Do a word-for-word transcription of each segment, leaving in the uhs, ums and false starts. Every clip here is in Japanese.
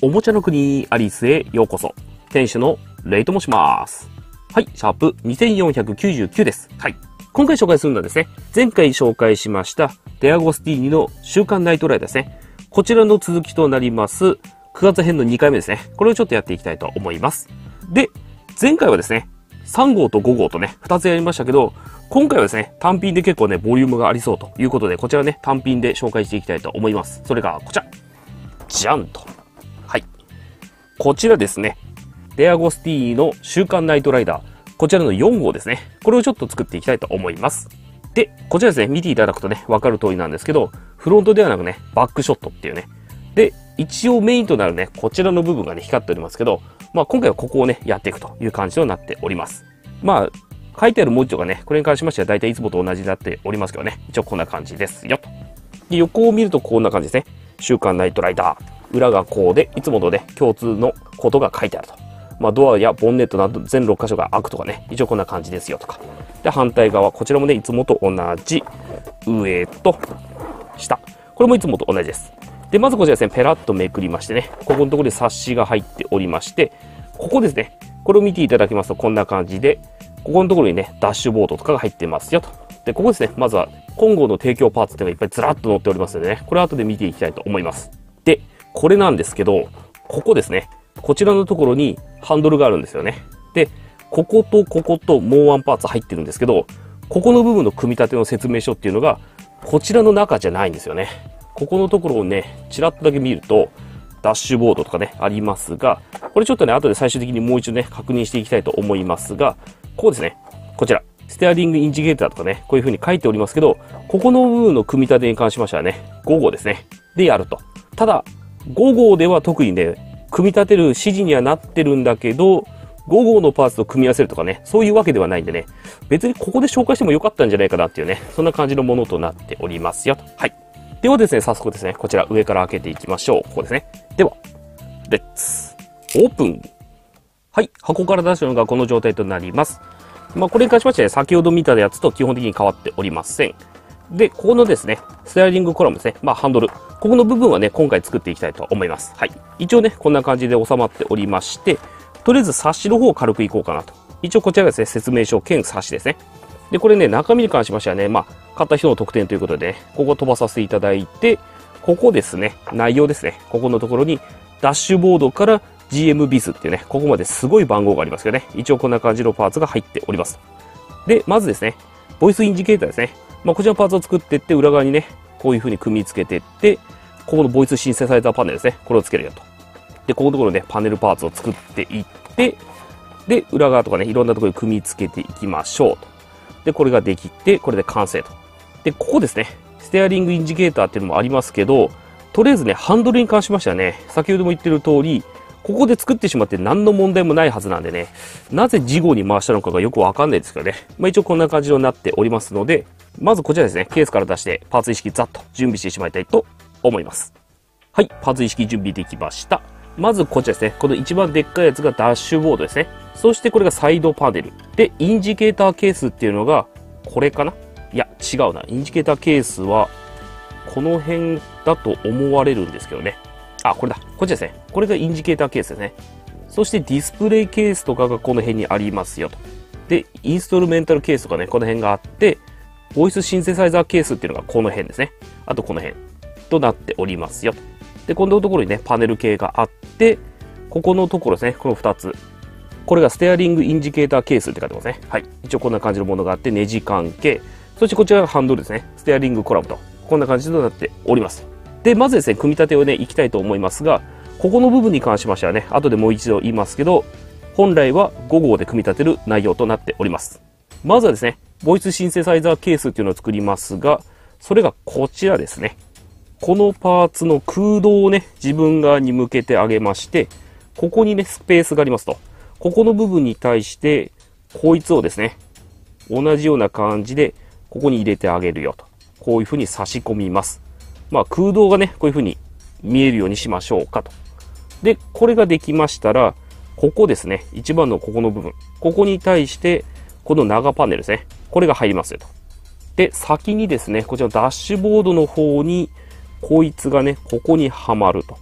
おもちゃの国アリスへようこそ。店主のレイと申します。はい、シャープにせんよんひゃくきゅうじゅうきゅうです。はい。今回紹介するのはですね、前回紹介しましたデアゴスティーニの週刊ナイトライダーですね。こちらの続きとなりますくがつ編のにかいめですね。これをちょっとやっていきたいと思います。で、前回はですね、さんごうとごごうとね、ふたつやりましたけど、今回はですね、単品で結構ね、ボリュームがありそうということで、こちらね、単品で紹介していきたいと思います。それがこちら。じゃんと。はい。こちらですね、デアゴスティーニの週刊ナイトライダー。こちらのよんごうですね。これをちょっと作っていきたいと思います。で、こちらですね、見ていただくとね、わかる通りなんですけど、フロントではなくね、バックショットっていうね。で、一応メインとなるね、こちらの部分がね、光っておりますけど、まあ今回はここをね、やっていくという感じとなっております。まあ、書いてある文字とかね、これに関しましては大体いつもと同じになっておりますけどね、一応こんな感じですよと。で、横を見るとこんな感じですね。週刊ナイトライダー。裏がこうで、いつもとね、共通のことが書いてあると。まあ、ドアやボンネットなど全ろっかしょが開くとかね、一応こんな感じですよとか。で、反対側、こちらもね、いつもと同じ、上と下。これもいつもと同じです。で、まずこちらですね、ペラッとめくりましてね、ここのところで冊子が入っておりまして、ここですね、これを見ていただきますとこんな感じで、ここのところにね、ダッシュボードとかが入ってますよと。で、ここですね、まずは、今後の提供パーツっていうのがいっぱいずらっと載っておりますのでね、これは後で見ていきたいと思います。で、これなんですけど、ここですね、こちらのところにハンドルがあるんですよね。で、こことここともうワンパーツ入ってるんですけど、ここの部分の組み立ての説明書っていうのが、こちらの中じゃないんですよね。ここのところをね、ちらっとだけ見ると、ダッシュボードとかね、ありますが、これちょっとね、後で最終的にもう一度ね、確認していきたいと思いますが、こうですね、こちら、ステアリングインジゲーターとかね、こういう風に書いておりますけど、ここの部分の組み立てに関しましてはね、ごごうですね。でやると。ただ、ごごうでは特にね、組み立てる指示にはなってるんだけど、ごごうのパーツと組み合わせるとかね、そういうわけではないんでね、別にここで紹介してもよかったんじゃないかなっていうね、そんな感じのものとなっておりますよと。はい。ではですね、早速ですね、こちら上から開けていきましょう。ここですね。では、レッツ、オープン。はい。箱から出したのがこの状態となります。まあ、これに関しましては、先ほど見たやつと基本的に変わっておりません。で、ここのですね、ステアリングコラムですね。まあ、ハンドル。ここの部分はね、今回作っていきたいと思います。はい。一応ね、こんな感じで収まっておりまして、とりあえず冊子の方を軽くいこうかなと。一応こちらがですね、説明書兼冊子ですね。で、これね、中身に関しましてはね、まあ、買った人の特典ということで、ね、ここ飛ばさせていただいて、ここですね、内容ですね。ここのところに、ダッシュボードから ジーエム ビスっていうね、ここまですごい番号がありますけどね、一応こんな感じのパーツが入っております。で、まずですね、ボイスインジケーターですね。まあ、こちらのパーツを作っていって、裏側にね、こういう風に組み付けていって、ここのボイスシンセサイザーパネルですね。これをつけるよと。で、ここのところね、パネルパーツを作っていって、で、裏側とかね、いろんなところに組み付けていきましょうと。で、これができて、これで完成と。で、ここですね、ステアリングインジケーターっていうのもありますけど、とりあえずね、ハンドルに関しましてはね、先ほども言ってる通り、ここで作ってしまって何の問題もないはずなんでね、なぜ事後に回したのかがよくわかんないですけどね。まあ一応こんな感じになっておりますので、まずこちらですね、ケースから出してパーツ一式ざっと準備してしまいたいと思います。はい、パーツ一式準備できました。まずこちらですね、この一番でっかいやつがダッシュボードですね。そしてこれがサイドパネル。で、インジケーターケースっていうのが、これかないや、違うな。インジケーターケースは、この辺だと思われるんですけどね。あ、これだ。こっちですね。これがインジケーターケースですね。そしてディスプレイケースとかがこの辺にありますよと。で、インストルメンタルケースとかね、この辺があって、ボイスシンセサイザーケースっていうのがこの辺ですね。あとこの辺となっておりますよと。で、このところにね、パネル系があって、ここのところですね、このふたつ。これがステアリングインジケーターケースって書いてますね。はい。一応こんな感じのものがあって、ネジ関係。そしてこちらがハンドルですね。ステアリングコラムと。こんな感じとなっております。で、まずですね、組み立てをね、いきたいと思いますが、ここの部分に関しましてはね、後でもう一度言いますけど、本来はごごうで組み立てる内容となっております。まずはですね、ボイスシンセサイザーケースっていうのを作りますが、それがこちらですね。このパーツの空洞をね、自分側に向けてあげまして、ここにね、スペースがありますと。ここの部分に対して、こいつをですね、同じような感じで、ここに入れてあげるよと。こういう風に差し込みます。まあ空洞がね、こういう風に見えるようにしましょうかと。で、これができましたら、ここですね、一番のここの部分。ここに対して、この長パネルですね。これが入りますよと。で、先にですね、こちらダッシュボードの方に、こいつがね、ここにはまると。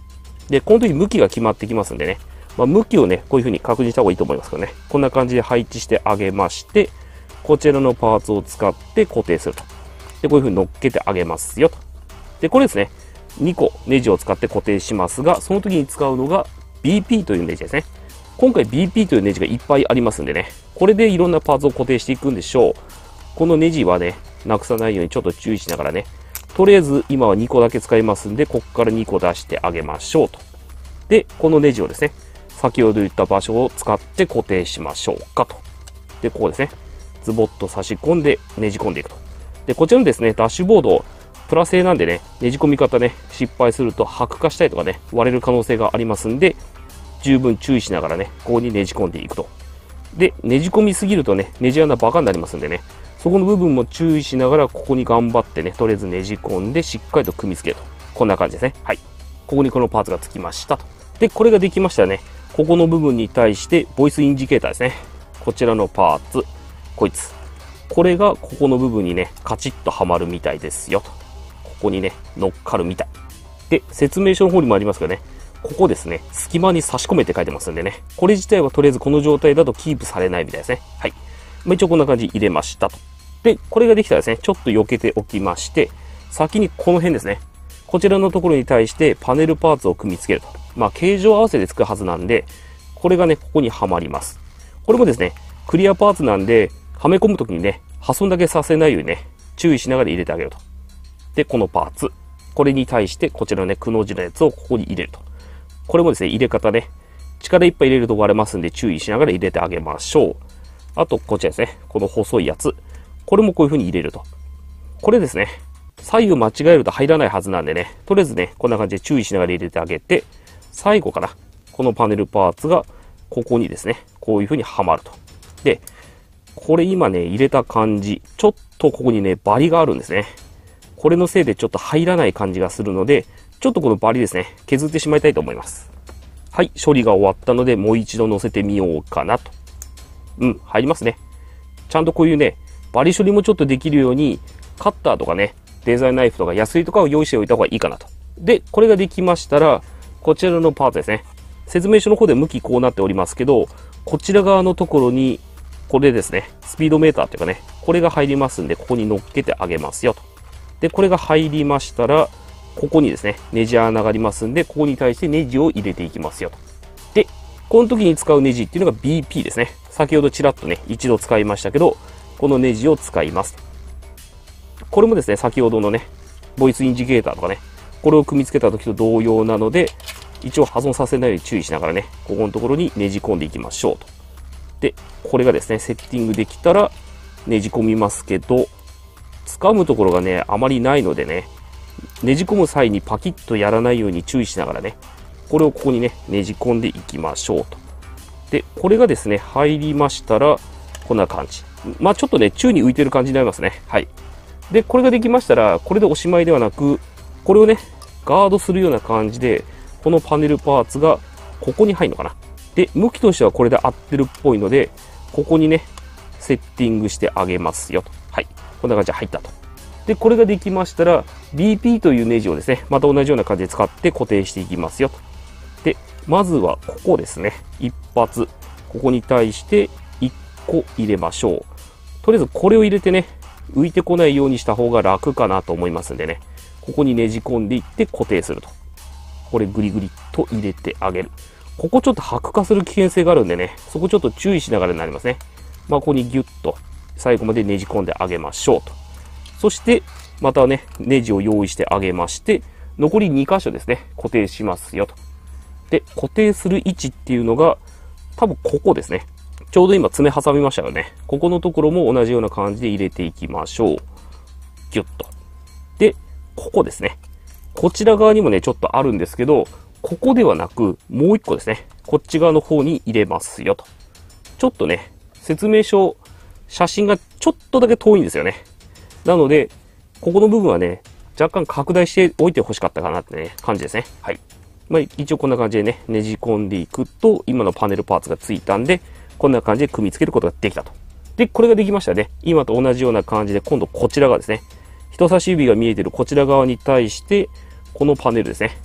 で、この時向きが決まってきますんでね、まあ、向きをね、こういう風に確認した方がいいと思いますけどね。こんな感じで配置してあげまして、こちらのパーツを使って固定すると。で、こういう風に乗っけてあげますよと。で、これですね、にこネジを使って固定しますが、その時に使うのが ビーピー というネジですね。今回 ビーピー というネジがいっぱいありますんでね、これでいろんなパーツを固定していくんでしょう。このネジはね、なくさないようにちょっと注意しながらね、とりあえず今はにこだけ使いますんで、ここからにこ出してあげましょうと。で、このネジをですね、先ほど言った場所を使って固定しましょうかと。で、ここですね、ズボッと差し込んでねじ込んでいくと。で、こちらのですね、ダッシュボード、プラ製なんでね、ねじ込み方ね、失敗すると剥化したりとかね、割れる可能性がありますんで、十分注意しながらね、ここにねじ込んでいくと。で、ねじ込みすぎるとね、ネジ穴バカになりますんでね、そこの部分も注意しながら、ここに頑張ってね、とりあえずねじ込んで、しっかりと組み付けると。こんな感じですね。はい。ここにこのパーツがつきましたと。で、これができましたらね、ここの部分に対して、ボイスインジケーターですね。こちらのパーツ、こいつ。これがここの部分にね、カチッとはまるみたいですよと。ここにね、乗っかるみたい。で、説明書の方にもありますけどね、ここですね、隙間に差し込めって書いてますんでね、これ自体はとりあえずこの状態だとキープされないみたいですね。はい。まあ、一応こんな感じ入れましたと。で、これができたらですね、ちょっと避けておきまして、先にこの辺ですね、こちらのところに対してパネルパーツを組み付けると。まあ、形状合わせでつくはずなんで、これがね、ここにはまります。これもですね、クリアパーツなんで、はめ込むときにね、破損だけさせないようにね、注意しながら入れてあげると。で、このパーツ。これに対して、こちらのね、くの字のやつをここに入れると。これもですね、入れ方ね、力いっぱい入れると割れますんで注意しながら入れてあげましょう。あと、こちらですね、この細いやつ。これもこういう風に入れると。これですね、左右間違えると入らないはずなんでね、とりあえずね、こんな感じで注意しながら入れてあげて、最後かな、このパネルパーツが、ここにですね、こういう風にはまると。で、これ今ね、入れた感じ、ちょっとここにね、バリがあるんですね。これのせいでちょっと入らない感じがするので、ちょっとこのバリですね、削ってしまいたいと思います。はい、処理が終わったので、もう一度乗せてみようかなと。うん、入りますね。ちゃんとこういうね、バリ処理もちょっとできるように、カッターとかね、デザインナイフとかヤスリとかを用意しておいた方がいいかなと。で、これができましたら、こちらのパーツですね。説明書の方で向きこうなっておりますけど、こちら側のところに、これですね、スピードメーターというかね、これが入りますんで、ここに乗っけてあげますよと。で、これが入りましたら、ここにですね、ネジ穴がありますんで、ここに対してネジを入れていきますよと。で、この時に使うネジっていうのが ビーピー ですね。先ほどちらっとね、一度使いましたけど、このネジを使います。これもですね、先ほどのね、ボイスインジケーターとかね、これを組み付けた時と同様なので、一応破損させないように注意しながらね、ここのところにねじ込んでいきましょうと。で、これがですね、セッティングできたら、ねじ込みますけど、掴むところがね、あまりないのでね、ねじ込む際にパキッとやらないように注意しながらね、これをここにね、ねじ込んでいきましょうと。で、これがですね、入りましたら、こんな感じ。まあちょっとね、宙に浮いてる感じになりますね。はい。で、これができましたら、これでおしまいではなく、これをね、ガードするような感じで、このパネルパーツが、ここに入るのかな。で、向きとしてはこれで合ってるっぽいので、ここにね、セッティングしてあげますよと。はい。こんな感じで入ったと。で、これができましたら、ビーピー というネジをですね、また同じような感じで使って固定していきますよと。で、まずはここですね。一発。ここに対していっこ入れましょう。とりあえずこれを入れてね、浮いてこないようにした方が楽かなと思いますんでね。ここにねじ込んでいって固定すると。これグリグリっと入れてあげる。ここちょっと剥化する危険性があるんでね、そこちょっと注意しながらになりますね。まあ、ここにギュッと最後までねじ込んであげましょうと。そして、またね、ネジを用意してあげまして、残りに箇所ですね、固定しますよと。で、固定する位置っていうのが、多分ここですね。ちょうど今爪挟みましたよね。ここのところも同じような感じで入れていきましょう。ギュッと。で、ここですね。こちら側にもね、ちょっとあるんですけど、ここではなく、もう一個ですね。こっち側の方に入れますよと。ちょっとね、説明書、写真がちょっとだけ遠いんですよね。なので、ここの部分はね、若干拡大しておいてほしかったかなってね、感じですね。はい。まあ、一応こんな感じでね、ねじ込んでいくと、今のパネルパーツがついたんで、こんな感じで組み付けることができたと。で、これができましたね。今と同じような感じで、今度こちら側ですね。人差し指が見えているこちら側に対して、このパネルですね。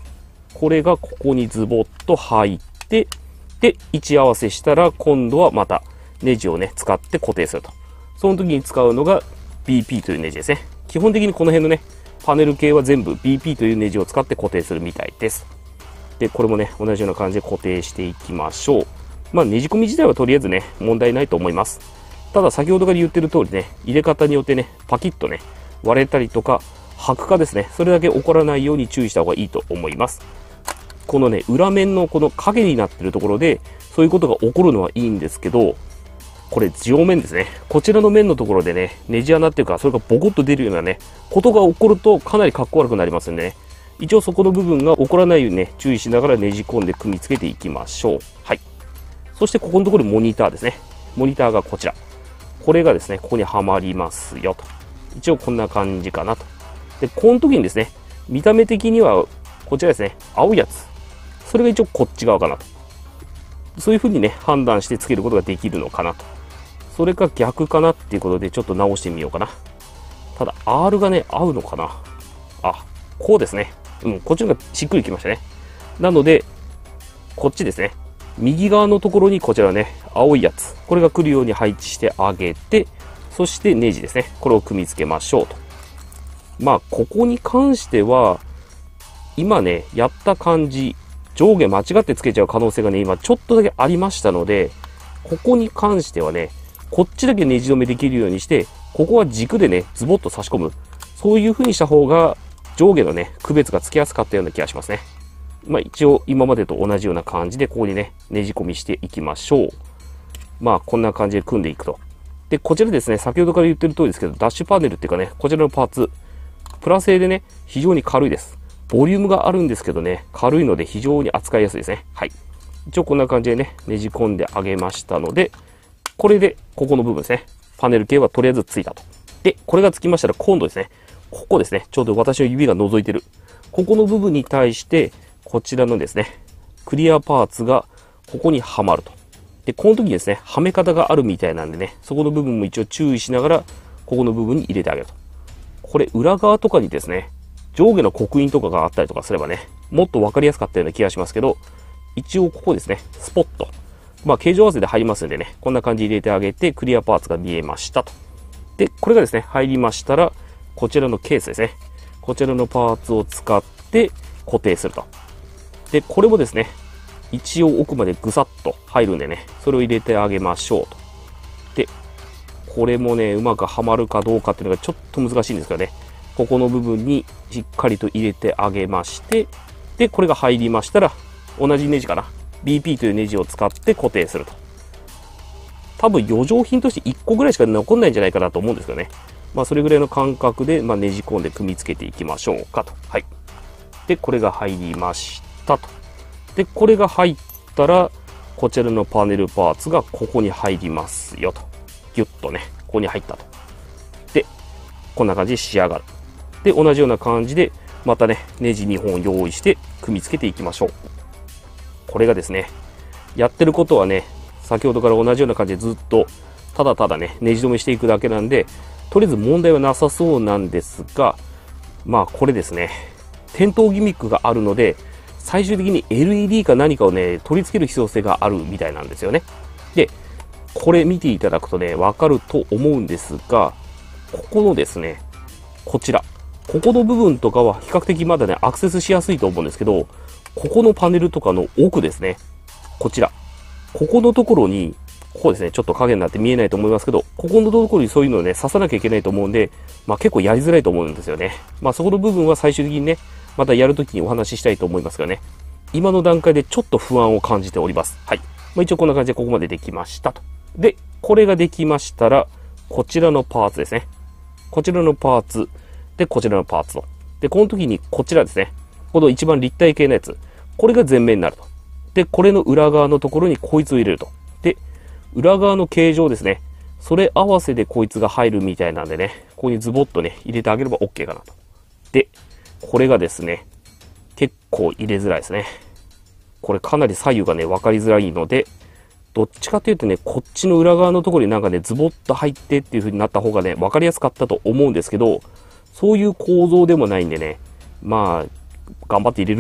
これがここにズボッと入って、で、位置合わせしたら、今度はまたネジをね、使って固定すると。その時に使うのが ビーピー というネジですね。基本的にこの辺のね、パネル系は全部 ビーピー というネジを使って固定するみたいです。で、これもね、同じような感じで固定していきましょう。まあ、ねじ込み自体はとりあえずね、問題ないと思います。ただ、先ほどから言ってる通りね、入れ方によってね、パキッとね、割れたりとか、白化ですね。それだけ起こらないように注意した方がいいと思います。このね、裏面のこの影になってるところで、そういうことが起こるのはいいんですけど、これ、上面ですね。こちらの面のところでね、ネジ穴っていうか、それがボコッと出るようなね、ことが起こるとかなりかっこ悪くなりますんでね。一応そこの部分が起こらないようにね、注意しながらねじ込んで組み付けていきましょう。はい。そしてここのところモニターですね。モニターがこちら。これがですね、ここにはまりますよと。一応こんな感じかなと。で、この時にですね、見た目的にはこちらですね、青いやつ。それが一応こっち側かなと。そういう風にね、判断して付けることができるのかなと。それか逆かなっていうことでちょっと直してみようかな。ただ アール がね、合うのかな。あ、こうですね。うん、こっちの方がしっくりきましたね。なので、こっちですね。右側のところにこちらね、青いやつ。これが来るように配置してあげて、そしてネジですね。これを組み付けましょうと。まあ、ここに関しては、今ね、やった感じ、上下間違って付けちゃう可能性がね、今ちょっとだけありましたので、ここに関してはね、こっちだけネジ止めできるようにして、ここは軸でね、ズボッと差し込む。そういう風にした方が、上下のね、区別がつきやすかったような気がしますね。まあ一応今までと同じような感じで、ここにね、ねじ込みしていきましょう。まあこんな感じで組んでいくと。で、こちらですね、先ほどから言ってる通りですけど、ダッシュパネルっていうかね、こちらのパーツ、プラ製でね、非常に軽いです。ボリュームがあるんですけどね、軽いので非常に扱いやすいですね。はい。一応こんな感じでね、ねじ込んであげましたので、これで、ここの部分ですね。パネル系はとりあえずついたと。で、これがつきましたら、今度ですね、ここですね、ちょうど私の指が覗いてる。ここの部分に対して、こちらのですね、クリアパーツが、ここにはまると。で、この時にですね、はめ方があるみたいなんでね、そこの部分も一応注意しながら、ここの部分に入れてあげると。これ、裏側とかにですね、上下の刻印とかがあったりとかすればね、もっとわかりやすかったような気がしますけど、一応ここですね、スポット。まあ、形状合わせで入りますんでね、こんな感じで入れてあげて、クリアパーツが見えましたと。で、これがですね、入りましたら、こちらのケースですね。こちらのパーツを使って固定すると。で、これもですね、一応奥までぐさっと入るんでね、それを入れてあげましょうと。で、これもね、うまくはまるかどうかっていうのがちょっと難しいんですけどね、ここの部分にしっかりと入れてあげまして、で、これが入りましたら、同じネジかな。ビーピー というネジを使って固定すると。多分余剰品としていっこぐらいしか残んないんじゃないかなと思うんですけどね。まあそれぐらいの感覚で、まあ、ねじ込んで組み付けていきましょうかと。はい。で、これが入りましたと。で、これが入ったら、こちらのパネルパーツがここに入りますよと。ギュッとね、ここに入ったと。で、こんな感じで仕上がる。で、同じような感じで、またね、ネジにほん用意して組み付けていきましょう。これがですね、やってることはね、先ほどから同じような感じでずっと、ただただね、ネジ止めしていくだけなんで、とりあえず問題はなさそうなんですが、まあこれですね、点灯ギミックがあるので、最終的に エルイーディー か何かをね、取り付ける必要性があるみたいなんですよね。で、これ見ていただくとね、わかると思うんですが、ここのですね、こちら、ここの部分とかは比較的まだね、アクセスしやすいと思うんですけど、ここのパネルとかの奥ですね、こちら、ここのところに、ここですね、ちょっと影になって見えないと思いますけど、ここのところにそういうのをね、刺さなきゃいけないと思うんで、まあ結構やりづらいと思うんですよね。まあそこの部分は最終的にね、またやるときにお話ししたいと思いますがね、今の段階でちょっと不安を感じております。はい。まあ一応こんな感じでここまでできましたと。で、これができましたら、こちらのパーツですね。こちらのパーツ、で、こちらのパーツと。で、この時にこちらですね。この一番立体系のやつ。これが前面になると。で、これの裏側のところにこいつを入れると。で、裏側の形状ですね。それ合わせでこいつが入るみたいなんでね、ここにズボッとね、入れてあげれば OK かなと。で、これがですね、結構入れづらいですね。これかなり左右がね、分かりづらいので、どっちかというとね、こっちの裏側のところになんかね、ズボッと入ってっていう風になった方がね、分かりやすかったと思うんですけど、そういう構造でもないんでね、まあ、頑張って入れるって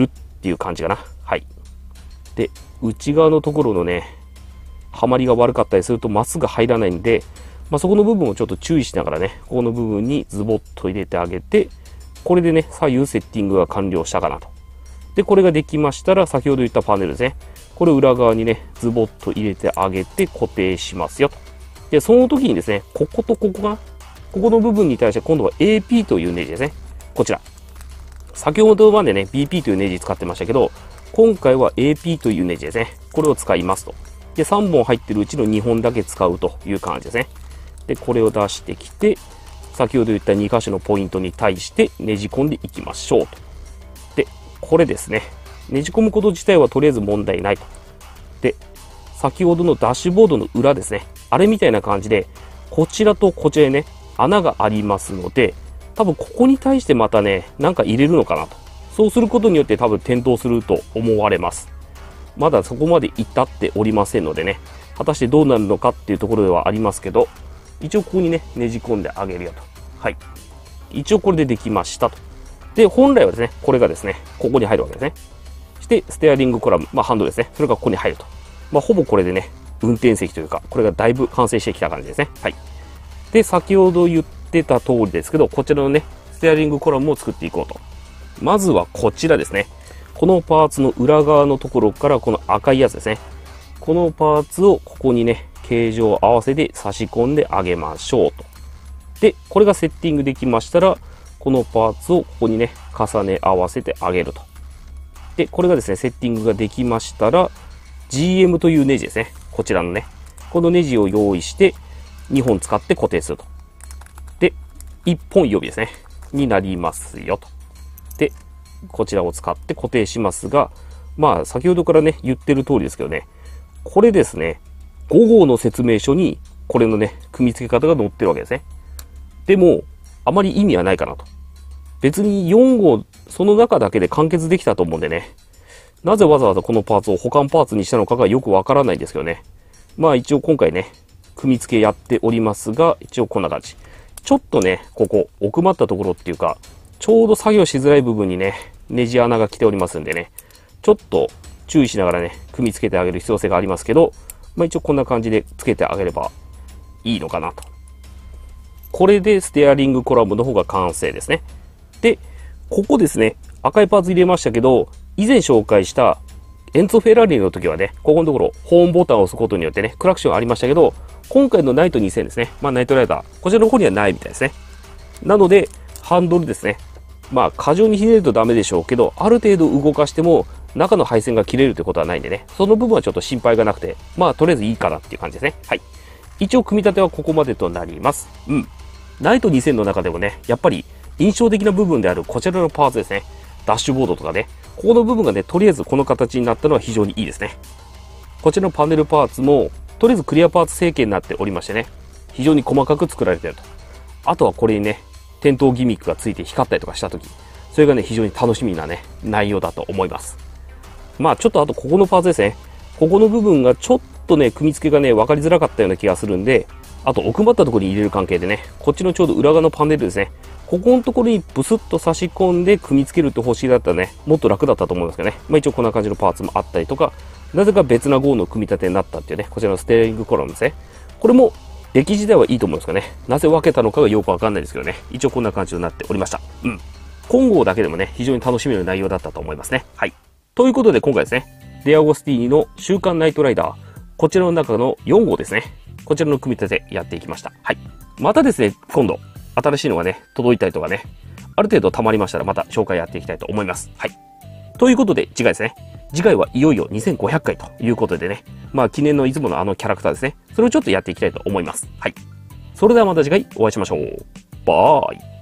っていう感じかな。はい。で、内側のところのね、はまりが悪かったりするとまっすぐ入らないんで、まあ、そこの部分をちょっと注意しながらね、ここの部分にズボッと入れてあげて、これでね、左右セッティングが完了したかなと。で、これができましたら、先ほど言ったパネルですね。これを裏側にね、ズボッと入れてあげて固定しますよと。で、その時にですね、こことここかな。ここの部分に対して今度は エーピー というネジですね。こちら。先ほどまでね、ビーピー というネジ使ってましたけど、今回は エーピー というネジですね。これを使いますと。で、さんぼん入ってるうちのにほんだけ使うという感じですね。で、これを出してきて、先ほど言ったに箇所のポイントに対してねじ込んでいきましょうと。で、これですね。ねじ込むこと自体はとりあえず問題ないと。で、先ほどのダッシュボードの裏ですね。あれみたいな感じで、こちらとこちらにね、穴がありますので、多分ここに対してまたね、なんか入れるのかなと。そうすることによって多分転倒すると思われます。まだそこまで至っておりませんのでね、果たしてどうなるのかっていうところではありますけど、一応ここにね、ねじ込んであげるよと。はい。一応これでできましたと。で、本来はですね、これがですね、ここに入るわけですね。して、ステアリングコラム、まあハンドルですね。それがここに入ると。まあほぼこれでね、運転席というか、これがだいぶ完成してきた感じですね。はい。で、先ほど言ってた通りですけど、こちらのね、ステアリングコラムを作っていこうと。まずはこちらですね。このパーツの裏側のところからこの赤いやつですね。このパーツをここにね、形状を合わせて差し込んであげましょうと。で、これがセッティングできましたら、このパーツをここにね、重ね合わせてあげると。で、これがですね、セッティングができましたら、ジーエム というネジですね。こちらのね。このネジを用意して、にほん使って固定すると。で、いっぽん予備ですね。になりますよと。で、こちらを使って固定しますが、まあ、先ほどからね、言ってる通りですけどね、これですね、ご号の説明書に、これのね、組み付け方が載ってるわけですね。でも、あまり意味はないかなと。別によん号、その中だけで完結できたと思うんでね、なぜわざわざこのパーツを保管パーツにしたのかがよくわからないんですけどね。まあ一応今回ね、組み付けやっておりますが、一応こんな感じ。ちょっとね、ここ、奥まったところっていうか、ちょうど作業しづらい部分にね、ネジ穴が来ておりますんでね、ちょっと注意しながらね、組み付けてあげる必要性がありますけど、まあ一応こんな感じで付けてあげればいいのかなと。これでステアリングコラムの方が完成ですね。で、ここですね、赤いパーツ入れましたけど、以前紹介したエンツォ・フェラーリの時はね、ここのところ、ホーンボタンを押すことによってね、クラクションありましたけど、今回のナイトにせんですね。まあ、ナイトライダー。こちらの方にはないみたいですね。なので、ハンドルですね。まあ、過剰にひねるとダメでしょうけど、ある程度動かしても、中の配線が切れるってことはないんでね、その部分はちょっと心配がなくて、まあ、とりあえずいいかなっていう感じですね。はい。一応、組み立てはここまでとなります。うん。ナイトにせんの中でもね、やっぱり印象的な部分であるこちらのパーツですね。ダッシュボードとかね、ここの部分がね、とりあえずこの形になったのは非常にいいですね。こちらのパネルパーツも、とりあえずクリアパーツ成形になっておりましてね、非常に細かく作られていると。あとはこれにね、点灯ギミックがついて光ったりとかしたとき、それがね、非常に楽しみなね、内容だと思います。まあちょっとあとここのパーツですね。ここの部分がちょっとね、組み付けがね、分かりづらかったような気がするんで、あと奥まったところに入れる関係でね、こっちのちょうど裏側のパネルですね。ここのところにブスッと差し込んで組み付けると欲しいだったらね、もっと楽だったと思うんですけどね。まあ一応こんな感じのパーツもあったりとか、なぜか別な号の組み立てになったっていうね、こちらのステアリングコラムですね。これも出来自体はいいと思うんですけどね。なぜ分けたのかがよくわかんないですけどね。一応こんな感じになっておりました。うん。今号だけでもね、非常に楽しめる内容だったと思いますね。はい。ということで今回ですね、デアゴスティーニの週刊ナイトライダー、こちらの中のよん号ですね。こちらの組み立てやっていきました。はい。またですね、今度、新しいのがね、届いたりとかね、ある程度溜まりましたらまた紹介やっていきたいと思います。はい。ということで、次回ですね。次回はいよいよにせんごひゃっかいということでね、まあ記念のいつものあのキャラクターですね。それをちょっとやっていきたいと思います。はい。それではまた次回お会いしましょう。バーイ。